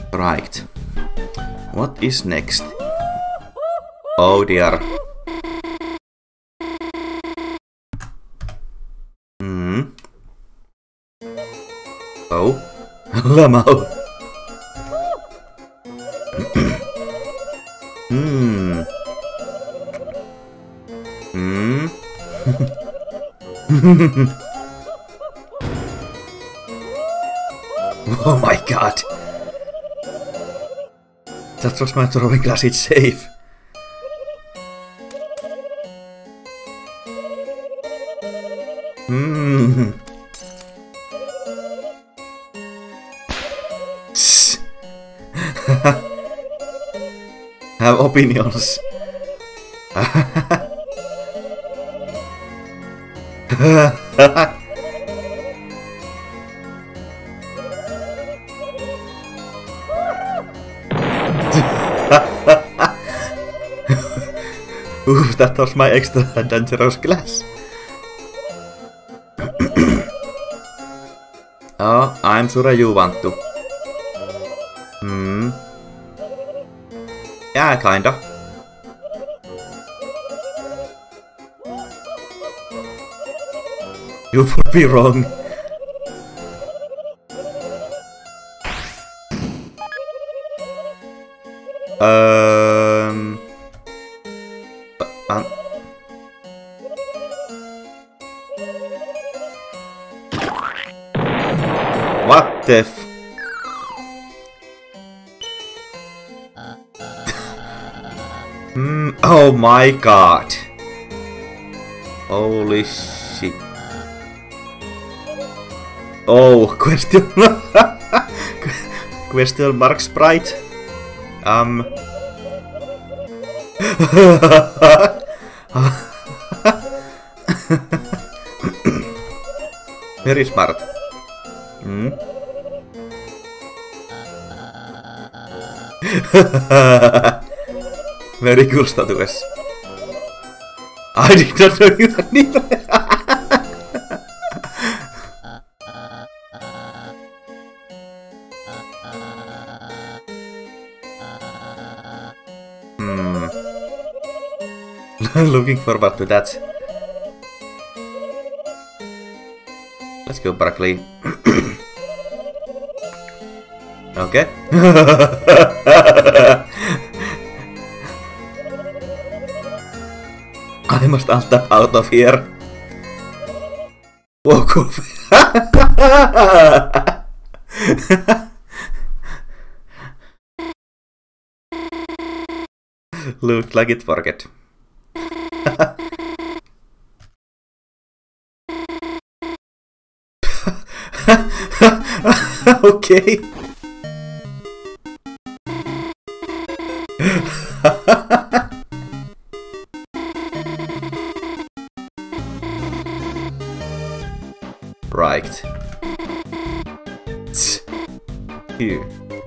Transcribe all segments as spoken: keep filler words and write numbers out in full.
Right. What is next? Oh dear. Hmm. Oh. Lamau. Hmm. Hmm. Oh my god. That was my throwing glass, it's safe. Hmm. Have opinions. Ooh, that was my extra dangerous glass. Oh, I'm sure you want to. Hmm. Yeah, kinda. You would be wrong. Um. Um. What the f- Hmm. Oh my god. Holy shit. Oh, question question mark sprite. Um. Very smart. Hmm. Very cool statues. I did not know you had neither. Hmm. Looking forward to that. Let's go, Barkley. Okay. I must untap out of here. Walk off. Looked like it forget. Okay. Right. Here.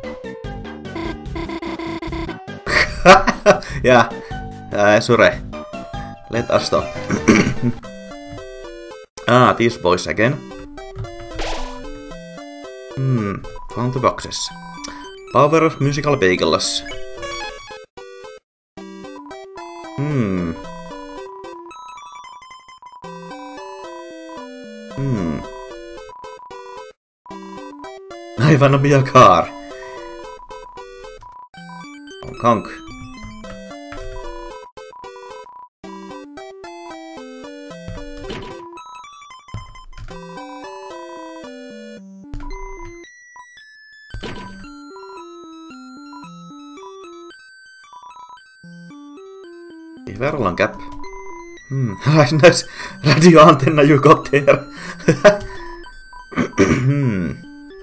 Yeah. Uh, sorry. Let us stop. Ah, these boys again. Hmm. Found the boxes. Power of musical bagels. Hmm. Hmm. I wanna be a car. Oh, conk. Very long gap. Hmm. Nice radio antenna you got there. Hmm.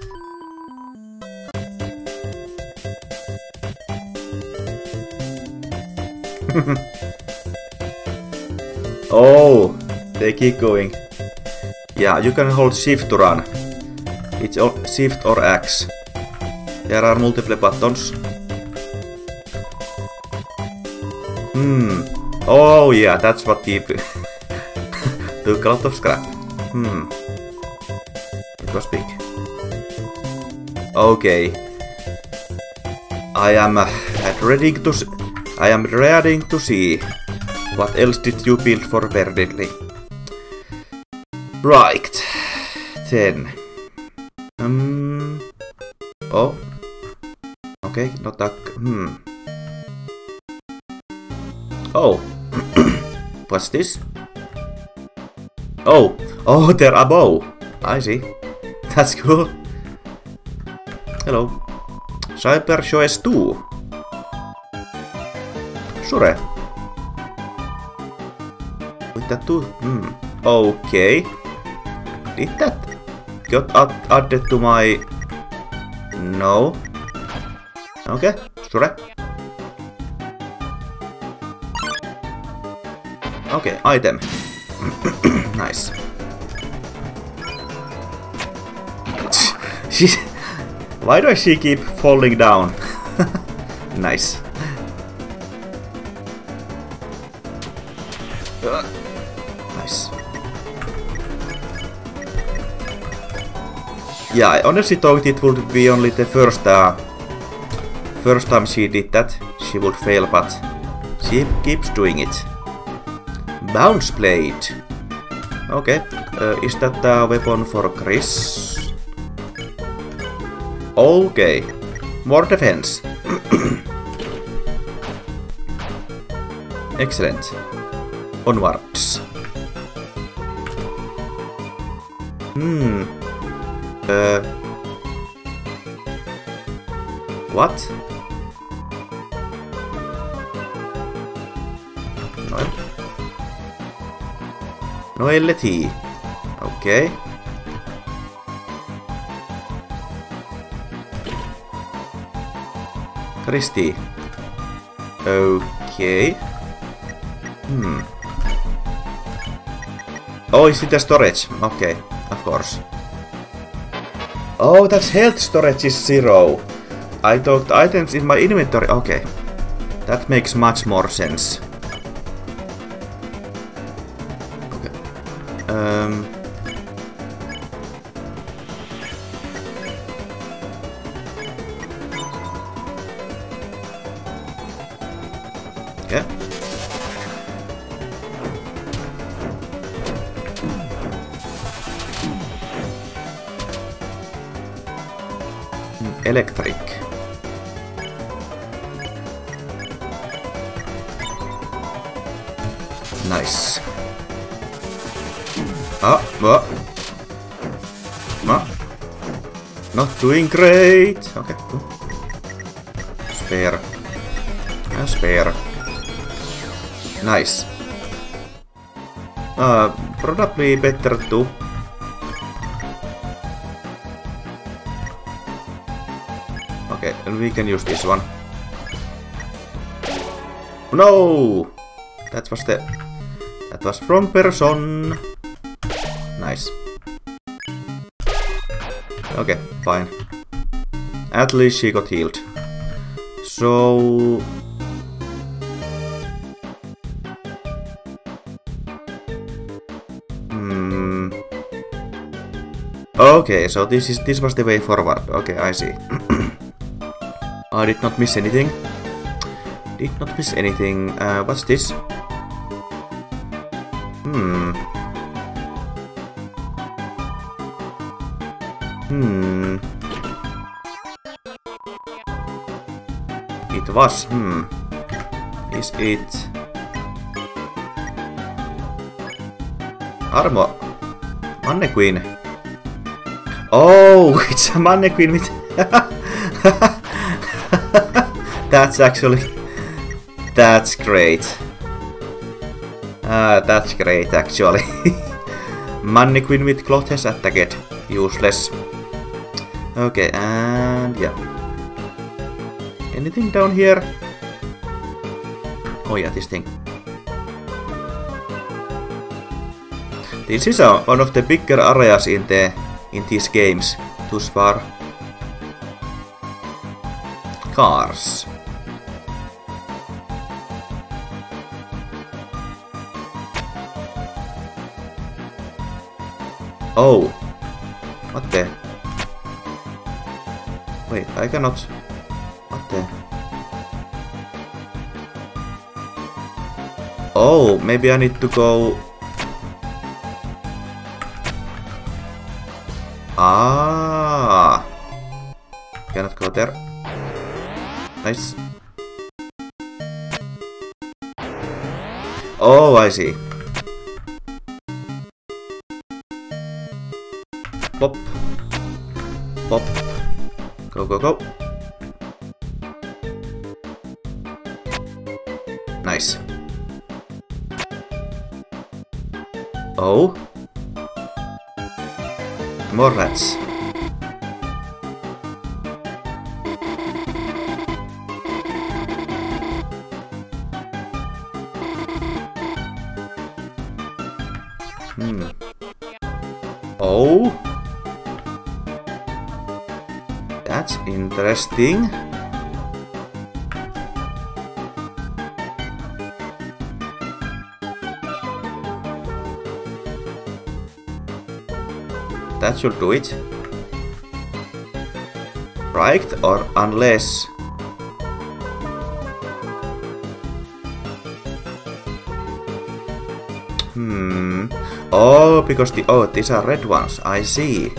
Oh, they keep going. Yeah, you can hold shift to run. It's shift or X. There are multiple buttons. Hmm. Oh yeah, that's what people took a lot of scrap. Hmm. It was big. Okay. I am uh, ready to s I am ready to see. What else did you build for Verdantly? Right. Then. Um. Oh. Okay, not that. Hmm. Oh. What's this? Oh. Oh, they're above. I see. That's cool. Hello. Cyber Show S two. Sure. With that too. Hmm. Okay. Did that get add added to my... No. Okay. Sure. Okay. Item. Nice. She... Why does she keep falling down? Nice. Uh, nice. Yeah, I honestly thought it would be only the first uh, first time she did that. She would fail, but she keeps doing it. Bounce blade. Okay, uh, is that a weapon for Chris? Okay, more defense. Excellent. Onwards. Hmm. Uh. What? Noel. Noelity. Okay. Christy. Okay. Hmm. Oh, is it a storage? Okay, of course. Oh, that's health storage is zero. I thought items in my inventory. Okay. That makes much more sense. Okay. Um. Okay. Electric. Nice. Ah, ah. Ah. Not doing great. Okay. Spare. A spare. Nice. Uh, probably better to. Okay, and we can use this one. No! That was the... That was wrong person. Nice. Okay, fine. At least she got healed. So... Hmm... Okay, so this is this was the way forward. Okay, I see. I did not miss anything. Did not miss anything. Uh, what's this? Hmm. Hmm. It was. Hmm. Is it... Armor. Mannequin. Oh, it's a mannequin with... That's actually... That's great. Ah, that's great actually. Mannequin with clothes attacked. Useless. Okay, and yeah. Anything down here? Oh yeah, this thing. This is a, one of the bigger areas in the in these games thus far. Cars. Oh, what the? Wait, I cannot. What the? Oh, maybe I need to go... Ah, cannot go there. Nice. Oh, I see. Pop. Pop. Go, go, go. Nice. Oh. More rats. Hmm. Oh. That's interesting. That should do it. Right? Or unless... Hmm... Oh, because the... Oh, these are red ones. I see.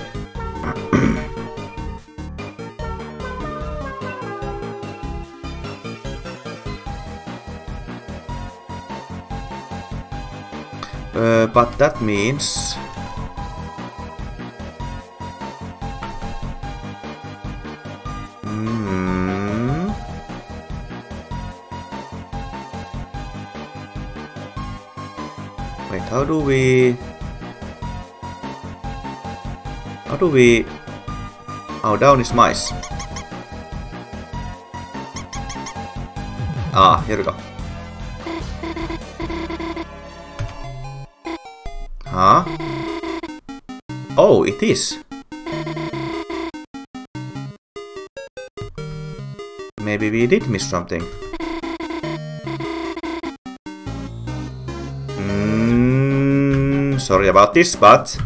uh, but that means... How do we... How do we... Oh, down is mice. Ah, here we go. Huh? Oh, it is. Maybe we did miss something. Sorry about this, but...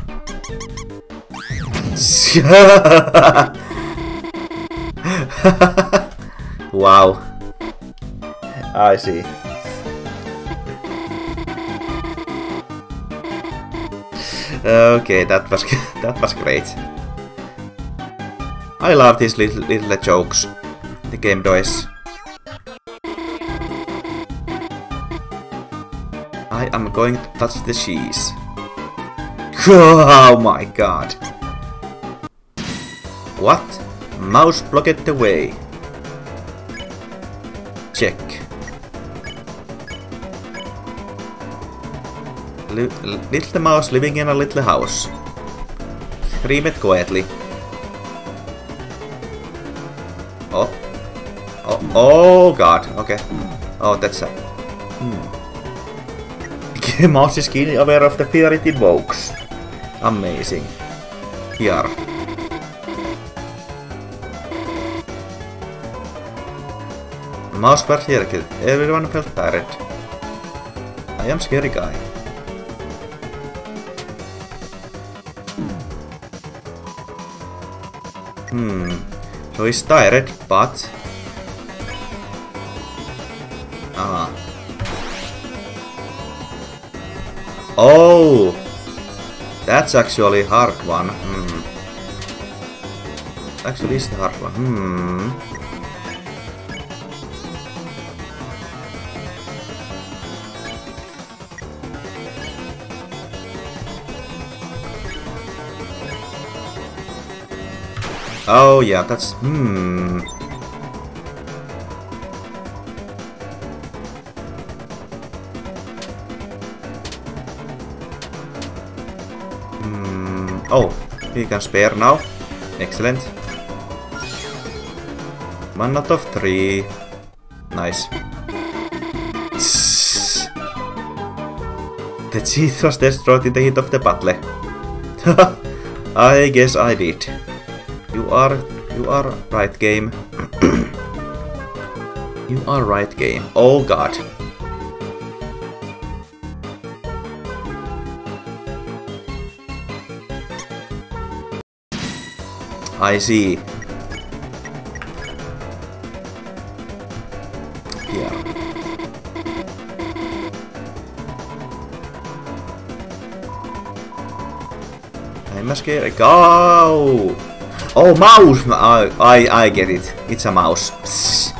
Wow. I see. Okay, that was that was great. I love these little little jokes. The game does. I am going to touch the cheese. Oh my god. What? Mouse blocked the way. Check. Li little mouse living in a little house. Scream it quietly. Oh. Oh, oh god. Okay. Oh, that's a... Hmm. Mouse is keenly aware of the fear it invokes. Amazing. Here. Mouse was here killed. Everyone felt tired. I am scary guy. Hmm. So he's tired, but... Ah. Oh! That's actually a hard one. Hmm. Actually, it's the hard one. Hmm. Oh yeah, that's... Hmm... Hmm... Oh, he can spare now. Excellent. One out of three. Nice. The cheat was destroyed in the heat of the battle. I guess I did. You are, you are right, game. You are right, game. Oh god. I see. Yeah. I'm scared. Go! Oh, mouse! I, I, I get it. It's a mouse. Psst.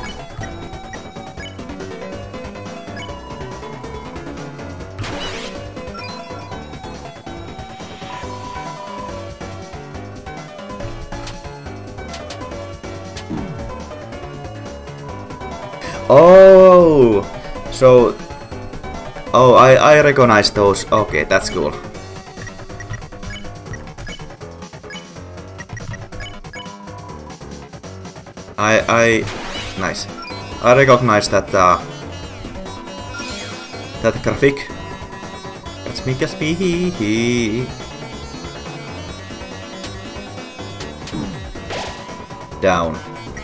Oh! So... Oh, I, I recognize those. Okay, that's cool. I... I... Nice. I recognize that, uh... that graphic. Catch me, catch me. Down.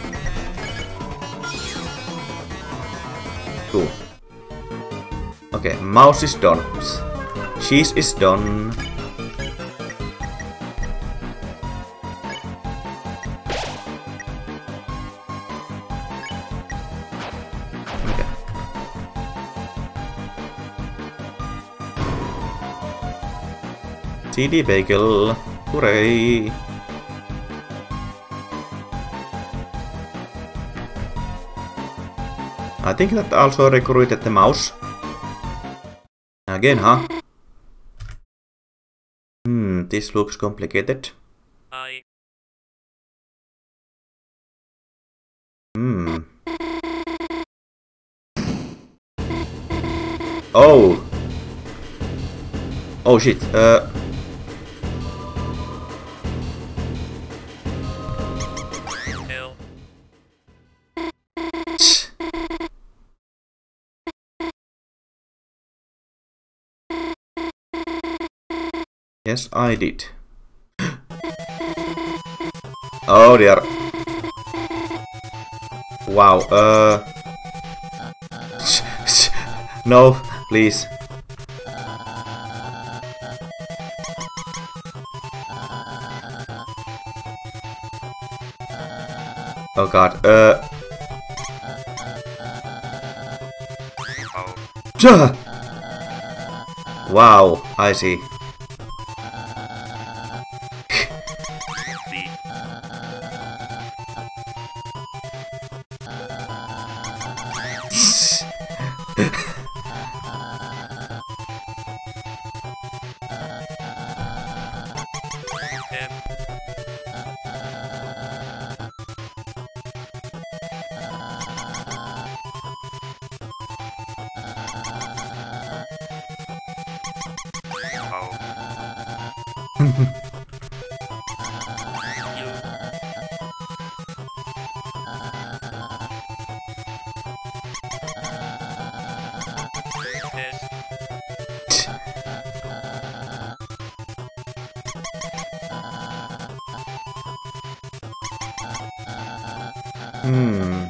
Cool. Okay, mouse is done. Cheese is done. Okay. C D bagel. Hooray! I think that also recruited the mouse. Again, huh? Hmm, this looks complicated. I. Hmm. Oh! Oh shit, uh... Hell. Yes, I did. Oh dear. Wow, uh... No, please. Oh god, uh... Oh. Wow, I see. Hmm.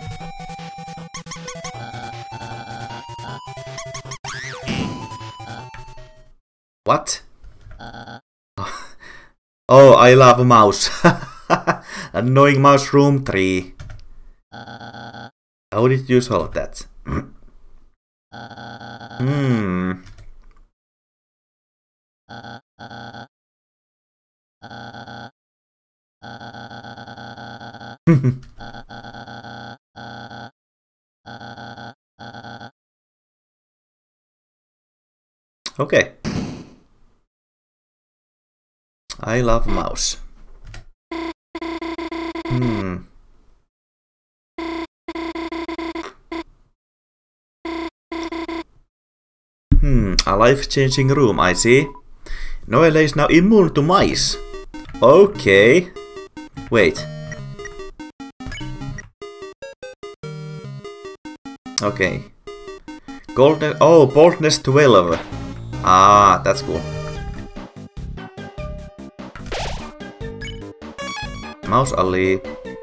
What? Oh, I love a mouse. Annoying mouse room three. How did you solve that? Hmm. Okay. I love mouse. Hmm. Hmm, a life-changing room, I see. Noelle is now immune to mice. Okay. Wait. Okay. Golden... Oh, boldness twelve. Ah, that's cool. Mouse alley.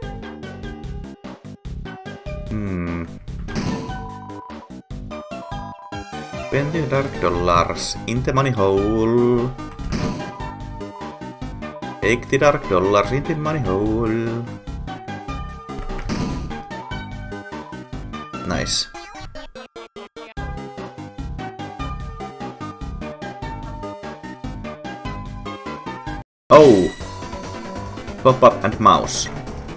Hmm. twenty dark dollars in the money hole. Take the dark dollars in the money hole. Nice. Oh! Pop up and mouse.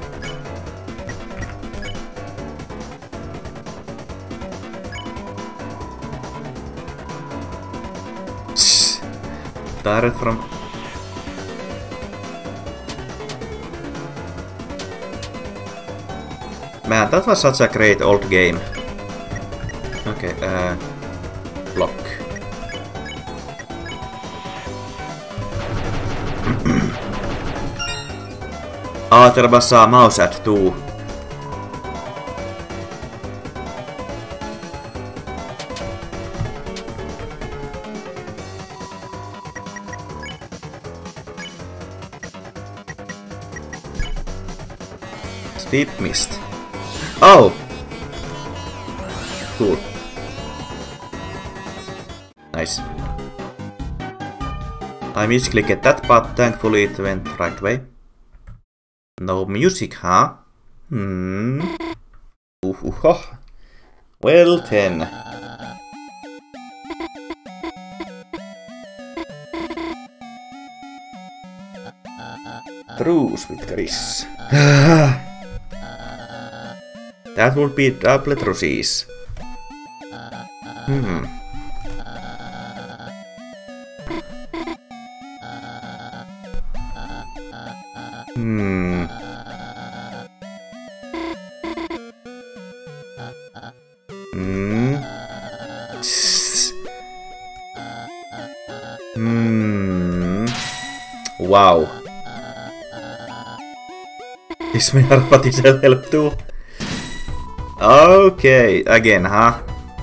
Direct from... Man, that was such a great old game. Okay, uh... block. Ah, there was a mouse ad too. Steep mist. Oh! Cool. Nice. I misclicked that, but thankfully it went right way. No music, huh? Hmm. Ooh, ooh, oh. Well then. Truce with Chris. That would be double truces. Hmm. Hmm. Hmm. Hmm. Wow. This may artificial help too. Okay, again, huh?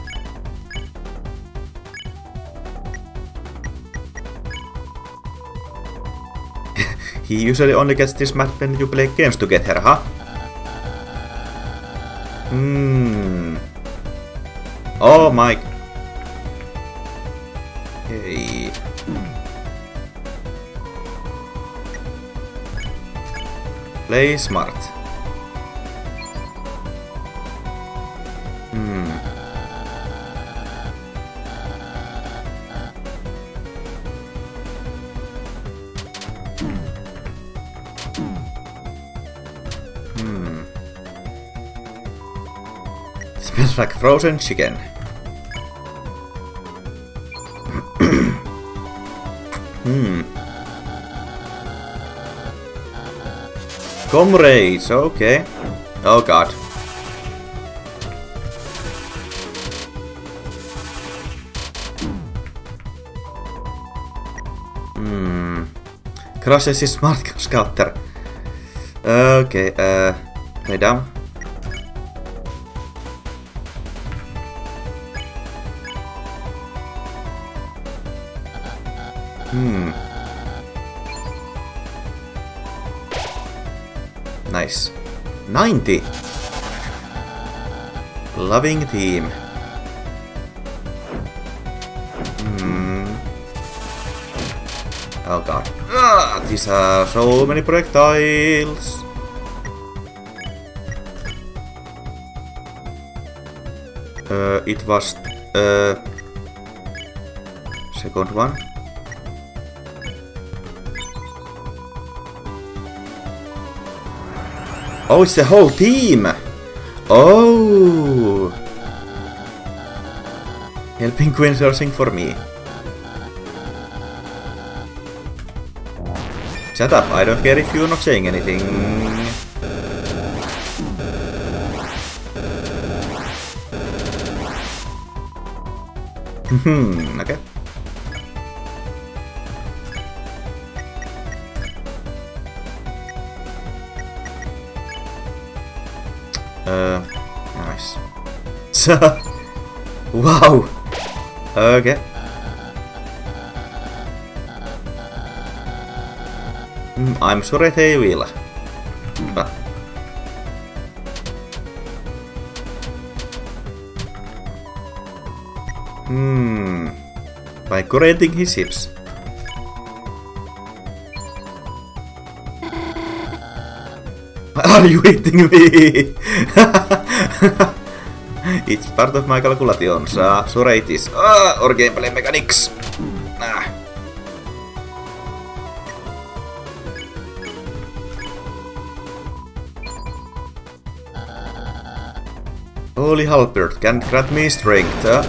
He usually only gets this map when you play games together, huh? Hmm. Oh my. Hey. Play smart. Hmm. Hmm. Smells like frozen chicken. Hmm. Comrades, okay. Oh god. Hmm. Crosses is smart scouter. Okay, uh, lay down. Hmm. Nice. ninety! Loving team. Hmm. Oh god. Ah, these are so many projectiles. Uh, it was... Uh, second one. Oh, it's the whole team! Oh! Helping Queen sourcing for me. Shut up, I don't care if you're not saying anything. Hmm, okay. Uh, nice. Wow! Okay. Mm, I'm sorry they will. But hmm. By correcting his hips. Are you hitting me? It's part of my calculations. Uh, sorry it is. Uh, or gameplay mechanics. Ah. Holy halberd can grant me strength. Uh.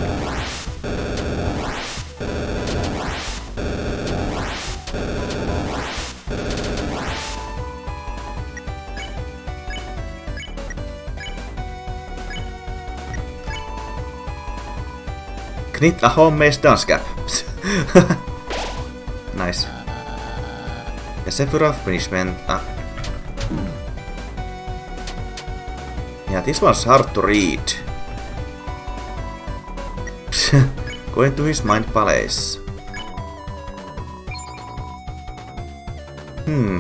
Knit a homemade dance cap. Nice. Ja Sephiroth punishment. Ah. Yeah, this one's hard to read. Go into his mind palace. Hmm.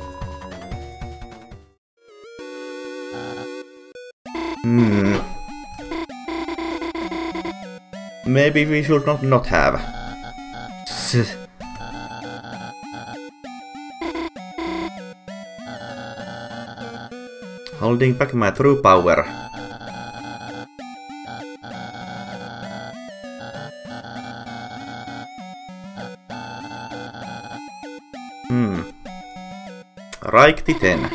Hmm. Maybe we should not not have. Holding back my true power. Hmm. Righty then.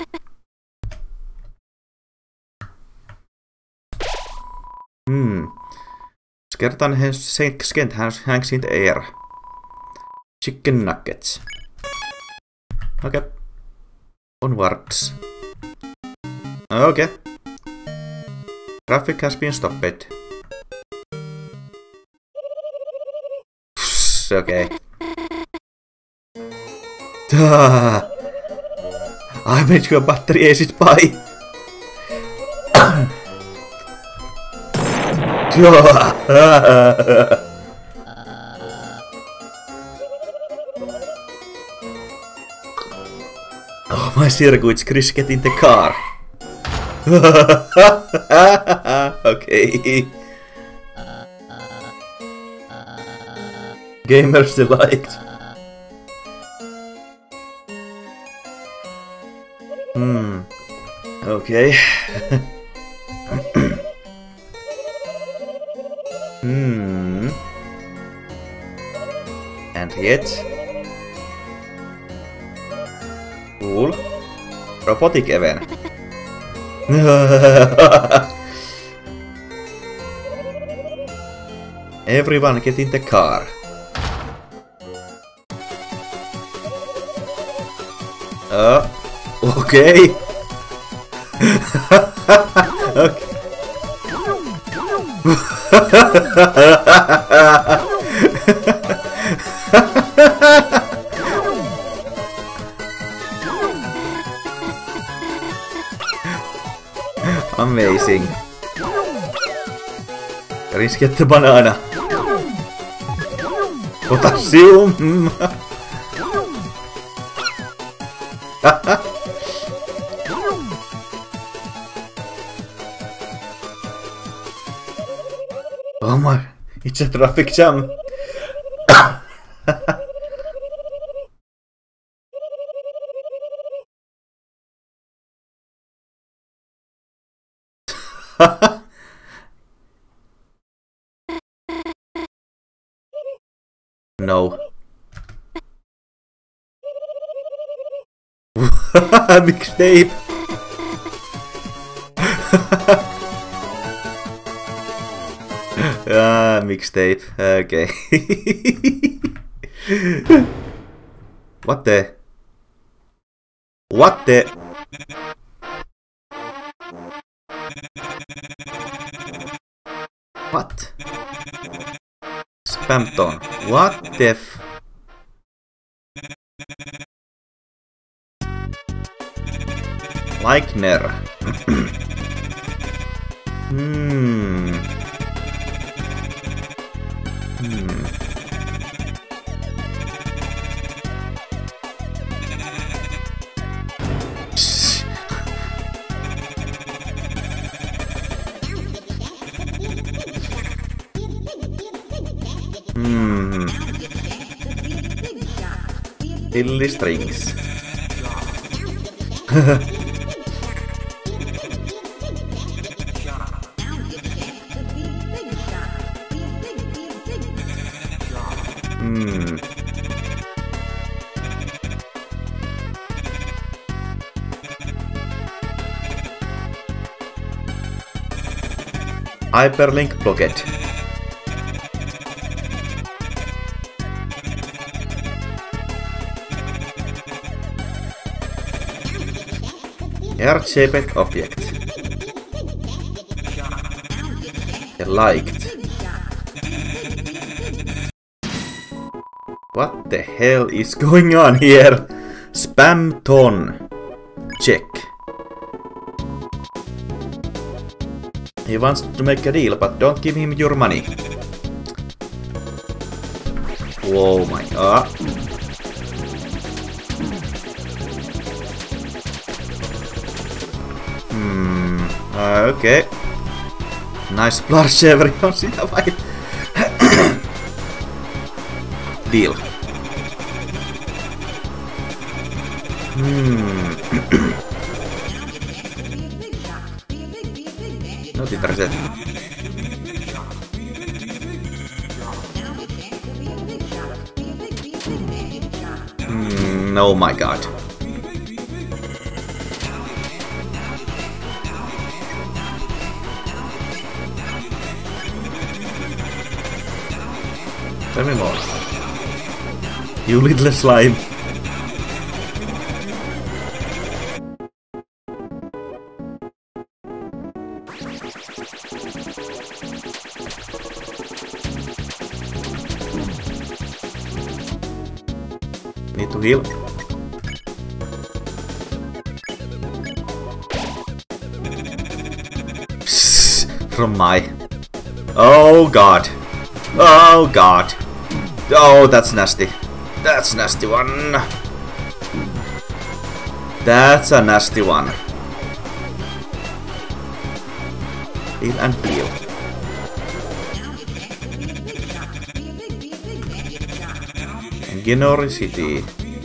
Hmm. Skeleton skent hangs in the air. Chicken nuggets. Okay. Onwards. Okay. Traffic has been stopped. Okay. I bet your battery is it by. Oh, my circuits, Chris, get in the car. Okay. Gamers delight. Hmm. Okay. Hmm. And yet. Cool. Robotic event. Everyone get in the car. Uh, okay. Okay. Amazing. Let's get the banana. Potassium. Oh my, it's a traffic jam. No. Mixtape. Ah, mixtape. Okay. What the? What the? What? Spamton. What the f? Leichner. Hmm. Hmm. Hmm. Illy strings. Hmm. Hyperlink blocked. Heart-shaped object. Liked. What the hell is going on here? Spam ton. Check. He wants to make a deal, but don't give him your money. Whoa my god. Hmm. Uh, okay. Nice splash everyone, sitä vai? Deal. Hmm. Not interested. Hmm, oh my god. Tell me more. You little slime. Need to heal. Psst, from my... Oh god. Oh god. Oh, that's nasty. That's nasty one. That's a nasty one. Heal and heal. Generosity.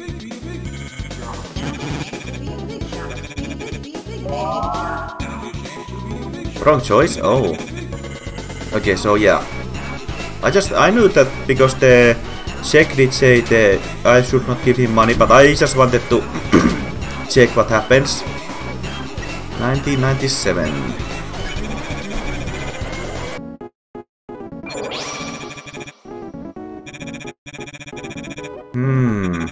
Wrong choice? Oh. Okay, so yeah. I just, I knew that because the check did say that I should not give him money, but I just wanted to check what happens. nineteen ninety-seven. Hmm.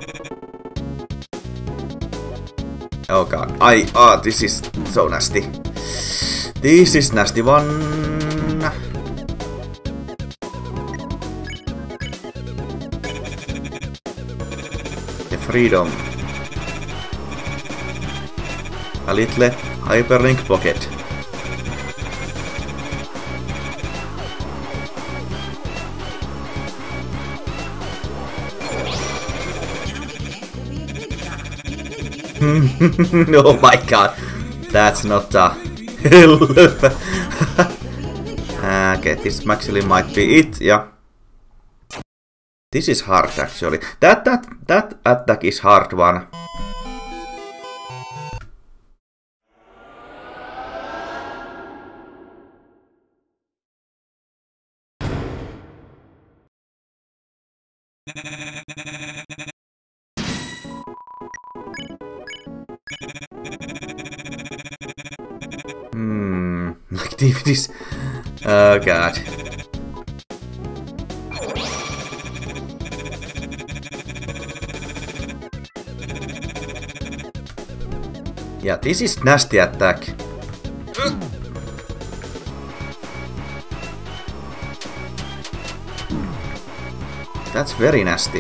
Oh god. I, oh, this is so nasty. This is nasty one. Freedom. A little hyperlink pocket. Oh my god. That's not a okay, this actually might be it, yeah. This is hard actually. That that that attack is hard one. Hmm, activities. Oh god. Yeah, this is nasty attack. That's very nasty.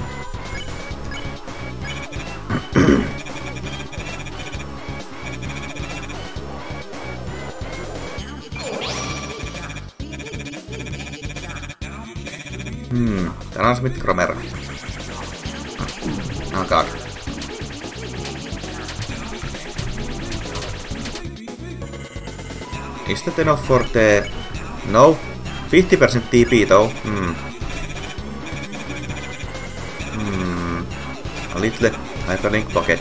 Hmm, transmit Cromer. Oh god. Is that enough for the... No? fifty percent T P though. Hmm. Hmm. A little hyperlink pocket.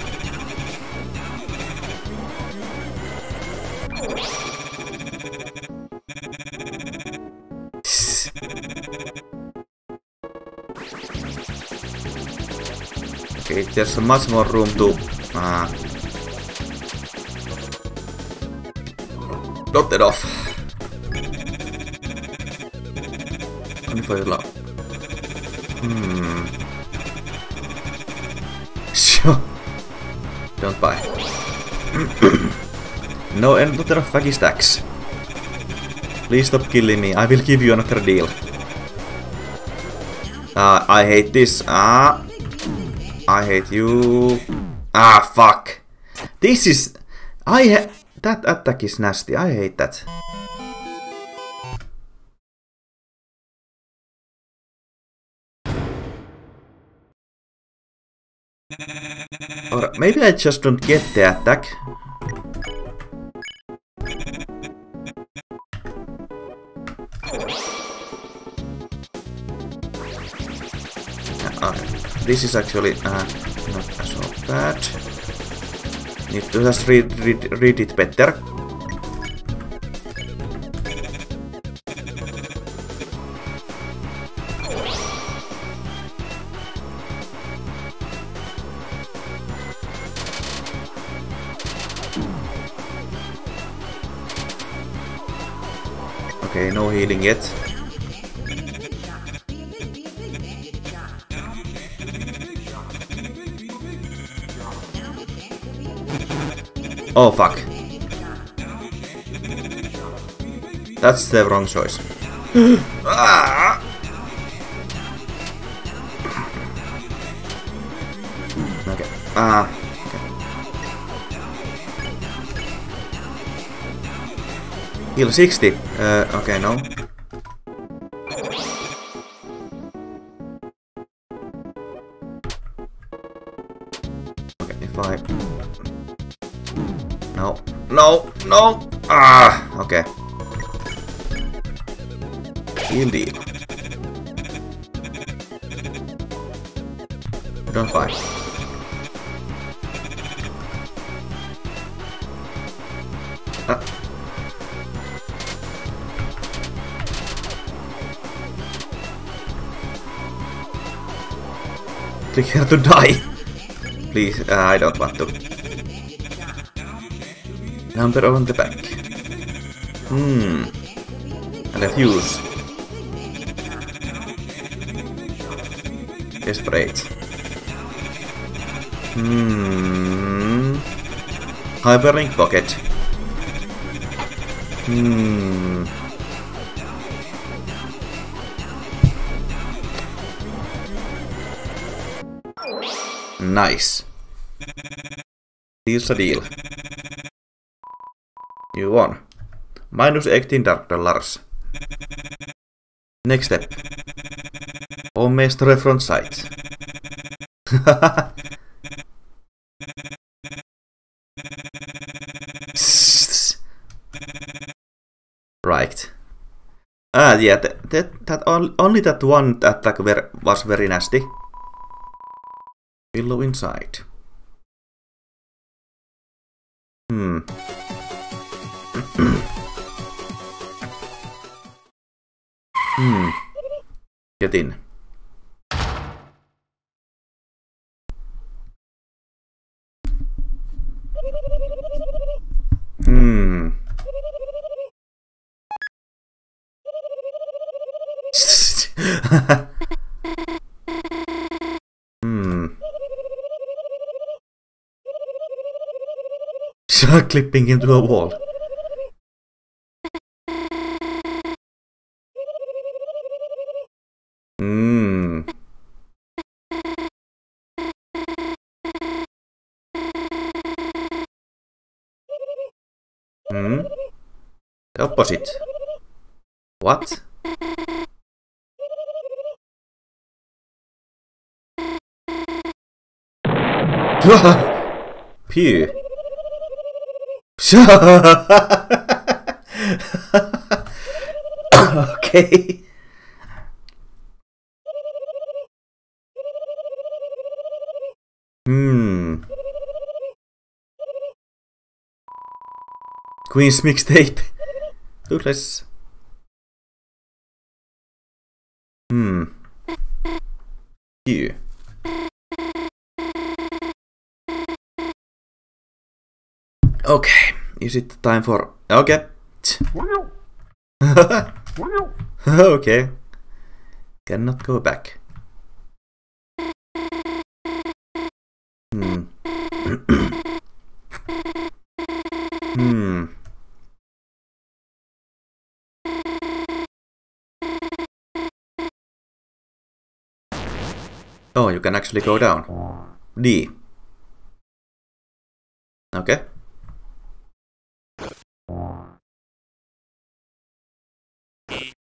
Okay, there's much more room to... Uh, not enough. Only for your love. Hmm. Sure. Don't buy. No, another faggy stacks. Please stop killing me. I will give you another deal. Ah, I hate this. Ah. I hate you. Ah, fuck. This is... I ha that attack is nasty. I hate that. Or maybe I just don't get the attack. Uh, this is actually uh, not so bad. Need to just read, read, read it better. Okay, no healing yet. Oh fuck. That's the wrong choice. Ah! Okay. Ah. Okay. Heal sixty. Uh, okay, no. Okay, if I... No, no, no! Ah, okay. Heal deal. Don't fight. Ah. Click here to die. Please, uh, I don't want to. Number on the back. Hmm. And a fuse. Desperate. Hmm. Hyperlink pocket. Hmm. Nice. Deal's a deal. You won. Minus eighteen dark dollars. Next step. Almost front sight. Right. Ah, yeah, that, that, that only that one attack ver was very nasty. Pillow inside. Hmm. Hmm. Get in. Hmm. Hmm. Shark clipping into a wall. Hmm. Hmm. The opposite. What? Phew. Okay. Hmm. Queen's mixtape. Toothless. Hmm. Phew. Okay, is it time for... Okay. Okay. cannot go back. Hmm. Hmm. Oh, you can actually go down. D. Okay. E,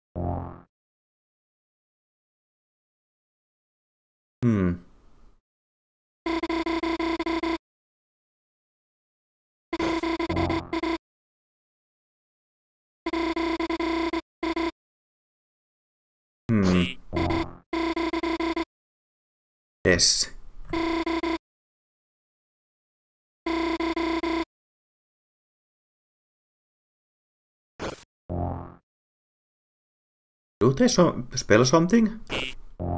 Hmm. Hmm. G, S. Do they so spell something? E,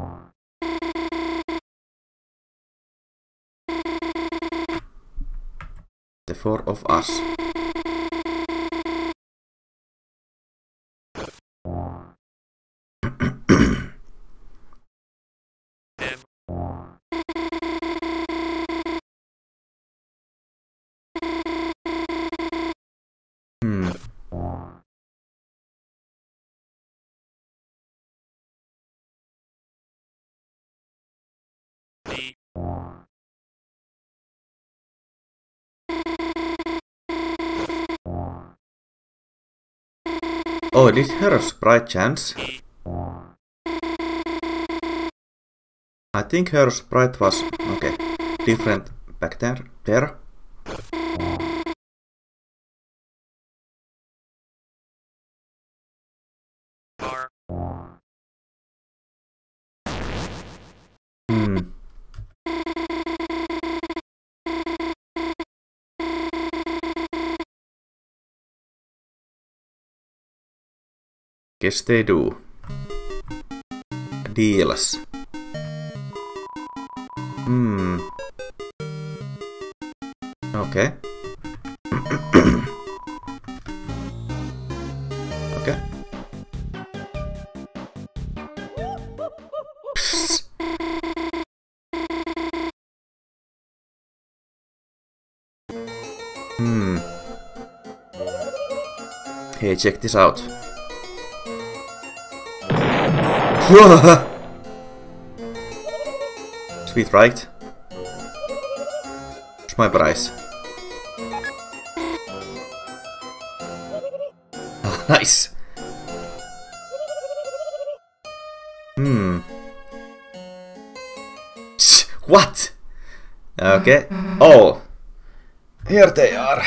The four of us. M, Hmm. D, Oh, did her sprite chance? E, I think her sprite was okay. Different back there. There. R, Hmm. Guess they do. Deals. Hmm. Okay. Okay. Psst. Hmm. Hey, check this out. Sweet, right? It's my price. Oh, nice. Hmm. What? Okay. Oh. Here they are.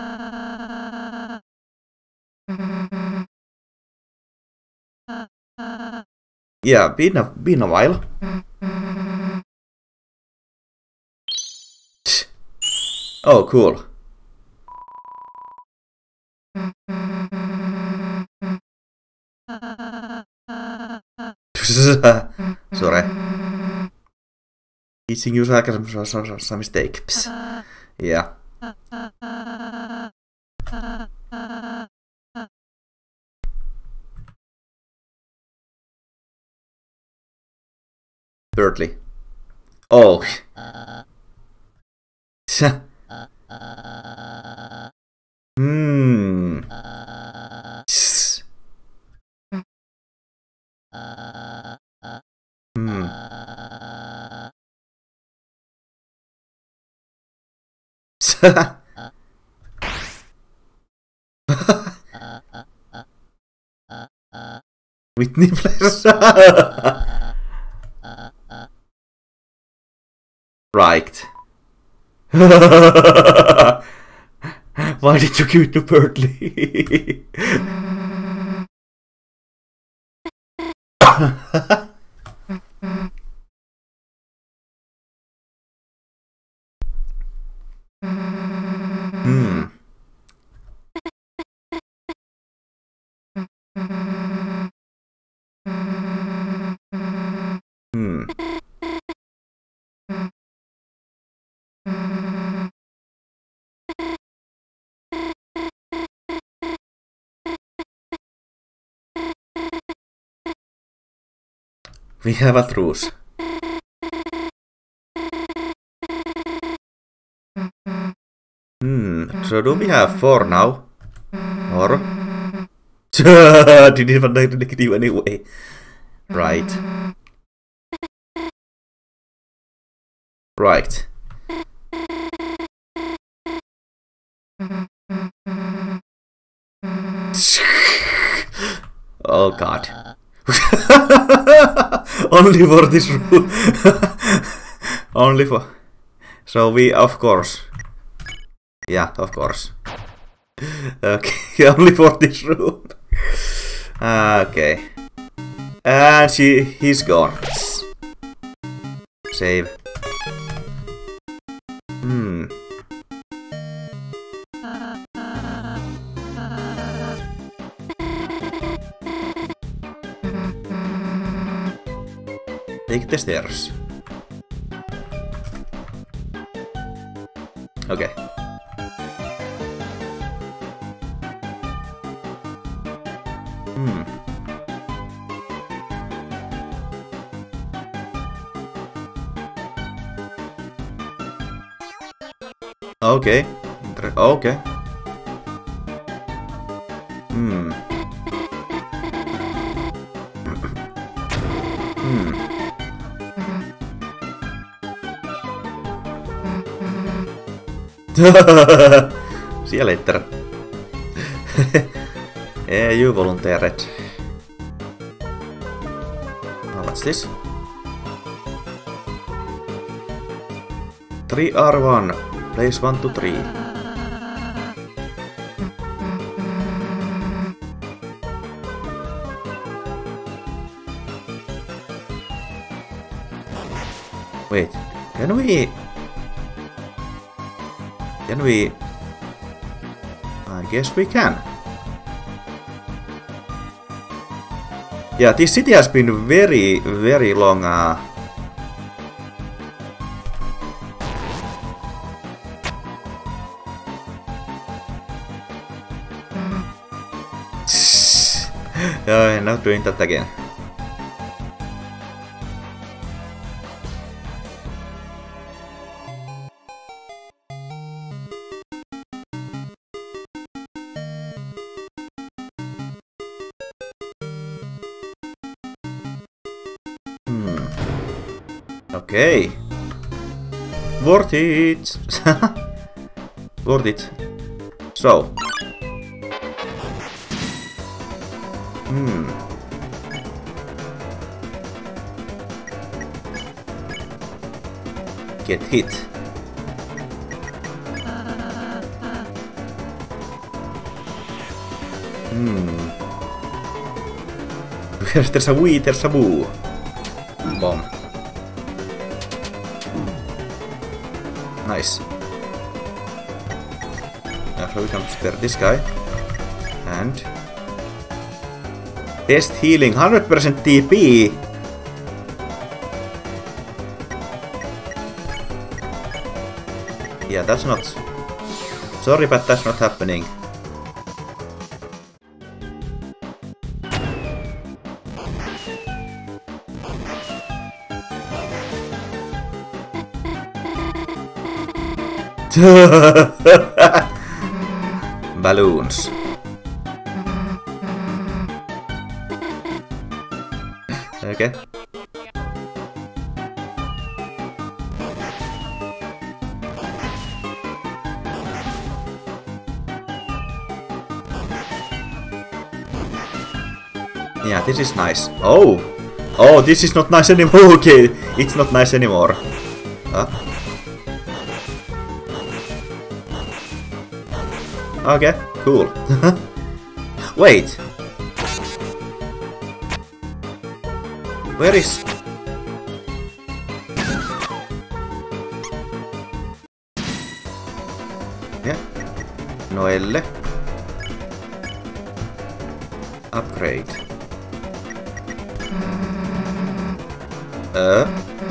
Yeah, been a, been a while. Oh, cool. Sorry. Teaching you sarcasm, some mistake. Psst. Yeah. Thirdly. Oh. Hmm. Hmm. With nipples. Right. Why did you give it to Bertley? Hmm. Hmm. We have a truce. Hmm, so do we have four now? Or? Didn't even negative anyway. Right. Right. Oh god. Only for this room. Only for... So we, of course. Yeah, of course. Okay, only for this room. Okay. And she, he's gone. Save. Hmm. Take the stairs. Okay. Hmm. Okay. Inter okay. Hmm. Hmm. See you later. Yeah, you volunteered. Oh, what's this? three R one. Place one to three. Wait, can we... Can we... I guess we can. Yeah, this city has been very, very long. Uh... oh, I'm not doing that again. Okay. Worth it. Worth it. So. Hmm. Get hit. Hmm. There's a wee, there's a boo. Bomb. Nice. Now so we can spare this guy. And... Test healing, one hundred percent T P! Yeah, that's not... Sorry, but that's not happening. Balloons. Okay. Yeah, this is nice. Oh! Oh, this is not nice anymore. Okay, it's not nice anymore. Huh? Okay, cool. Wait. Where is... Yeah. Noelle. Upgrade. Uh.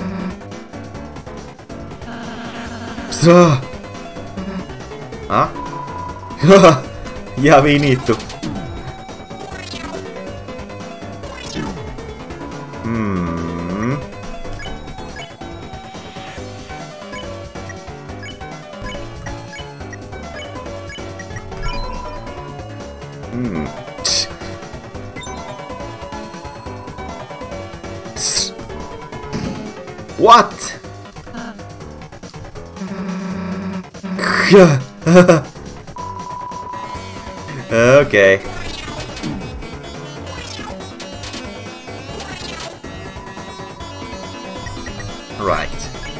So. Huh? Yeah, we need to. Hmm. Hmm. What? Okay. Right.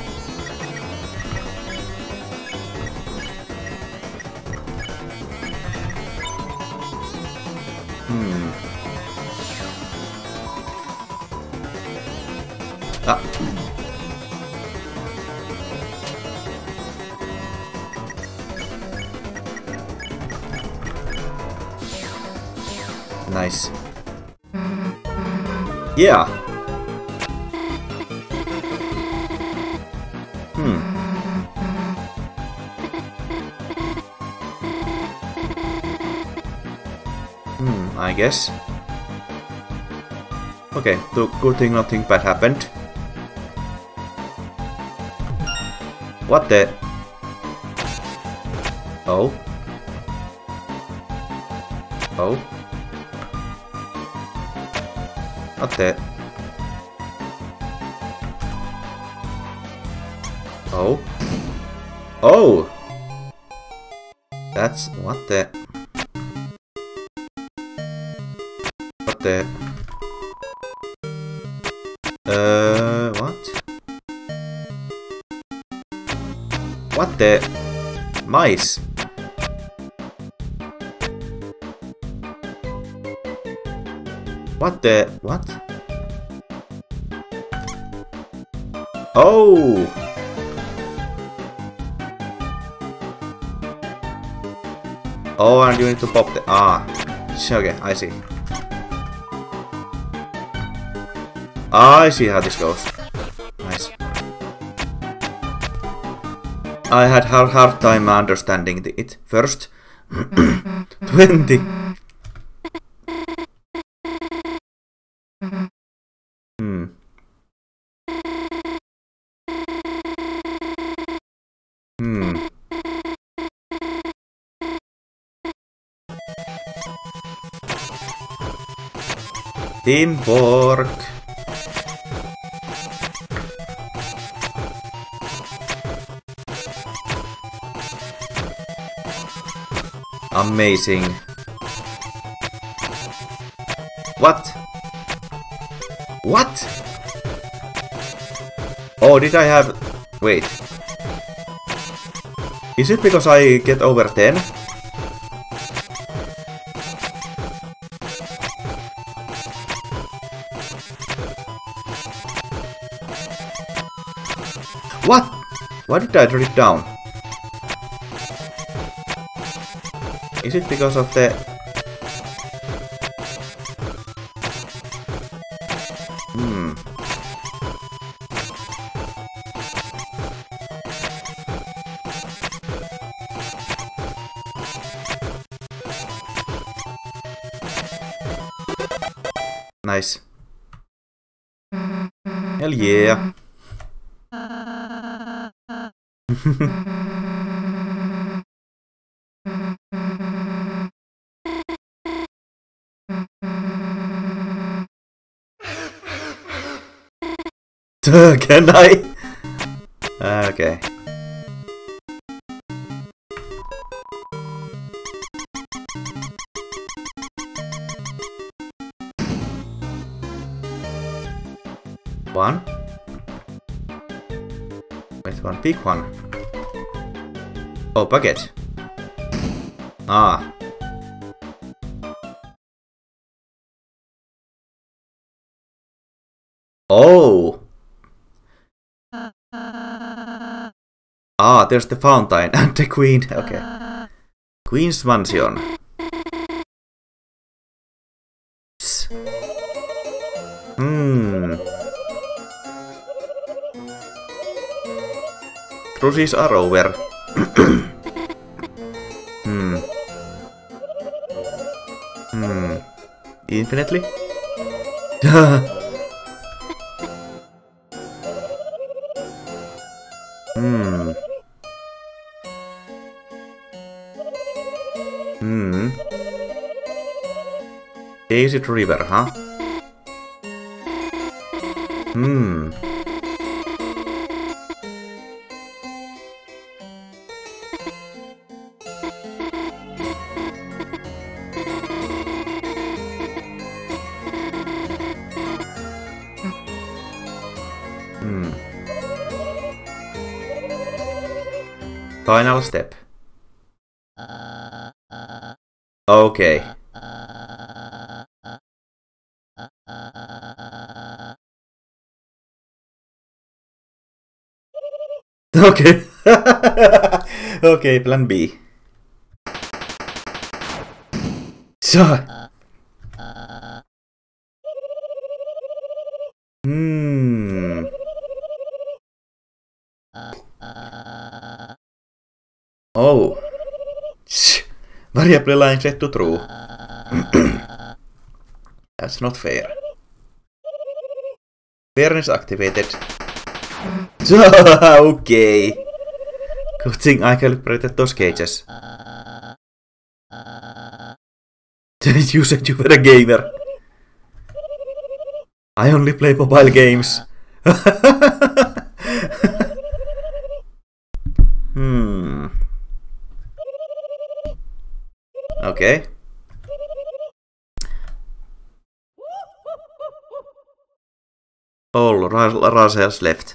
Hmm. Ah. Nice. Yeah. Hmm. Hmm, I guess. Okay, so good thing nothing bad happened. What the? Oh. Oh. What the? Oh. Oh! That's... what the... What the... Uh... What? What the... Mice? What the... what? Oh! Oh, and you need to pop the... ah. Okay, I see. I see how this goes. Nice. I had a hard, hard time understanding the, it first. twenty. Hmm. Hmm. Teamwork. Amazing. What? What? Oh, did I have... wait. Is it because I get over ten? What? Why did I drop it down? Is it because of the... Hmm. Nice. Hell yeah. Can I? Okay. One. Wait, one big one. Oh, bucket. Ah. Oh. Ah, there's the fountain and the queen. Okay. Queen's mansion. Hmm. Truces are over. Hmm. Hmm. Infinitely? Hmm. Hmm. Acid River, huh? Hmm. Hmm. Final step. Okay. Okay. Okay, plan B. So. Hmm. Oh. Variable line set to true. That's not fair. Fairness activated. Okay. Good thing I calibrated those cages. You said you were a gamer. I only play mobile games. Hmm. Okay. All Razels left.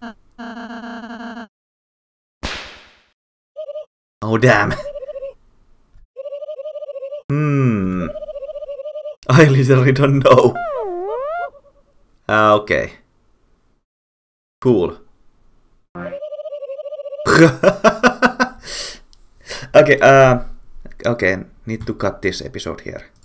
Oh damn. Hmm. I literally don't know. Ah, okay. Cool. Okay, uh, okay, need to cut this episode here.